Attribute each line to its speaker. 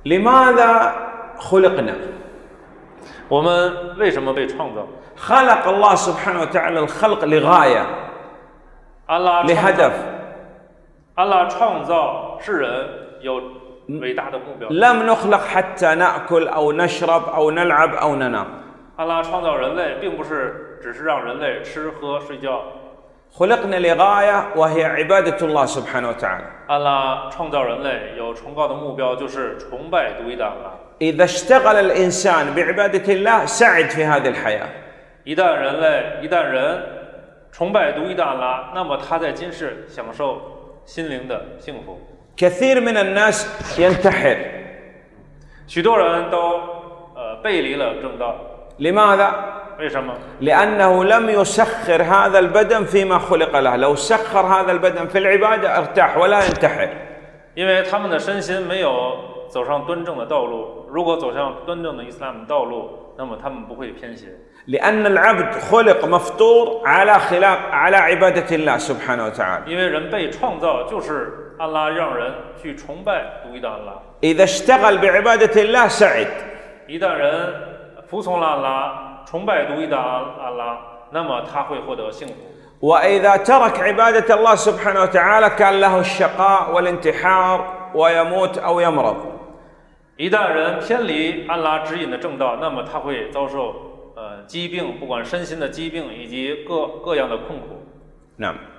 Speaker 1: لماذا خلقنا؟
Speaker 2: 我们为什么被创造？
Speaker 1: خلق الله سبحانه وتعالى الخلق لغاية
Speaker 2: 安
Speaker 1: لهدف
Speaker 2: 创造世人有伟大的目标。
Speaker 1: لم نخلق حتى نأكل أو نشرب أو نلعب أو ننام
Speaker 2: 安拉创造人类，并不是只是让人类吃喝睡觉。
Speaker 1: خلقنا لغاية وهي عبادة الله سبحانه وتعالى
Speaker 2: 安拉创造人类有崇高的目标，就是崇拜独一的安拉。
Speaker 1: إذا اشتغل الإنسان بعبادة الله سعد في هذه الحياة
Speaker 2: 一旦人崇拜独一的安拉，那么他在今世享受心灵的幸福。
Speaker 1: كثير من الناس ينتحر
Speaker 2: 许多人都背离了正道，
Speaker 1: لماذا؟
Speaker 2: 为什么？
Speaker 1: لأنه لم يسخر هذا البدن فيما خلق له لو سخر هذا البدن في العبادة ارتاح ولا ينتحر
Speaker 2: 因为他们的身心没有走上端正的道路。如果走向端正的伊斯兰的道路，那么他们不会偏斜。
Speaker 1: لأن العبد خلق مفطور على عبادة الله سبحانه وتعالى
Speaker 2: 因为人被创造就是安拉让人去崇拜独一的安拉。
Speaker 1: إذا اشتغل بعبادة الله سعد
Speaker 2: 一旦人服从了安拉，崇拜独一的安拉，那么他会获得幸福。
Speaker 1: وإذا ترك عبادة الله سبحانه وتعالى كان له الشقاء والانتحار ويموت أو يمرض
Speaker 2: 一旦人偏离安拉指引的正道，那么他会遭受疾病，不管身心的疾病以及各样的困苦。
Speaker 1: نعم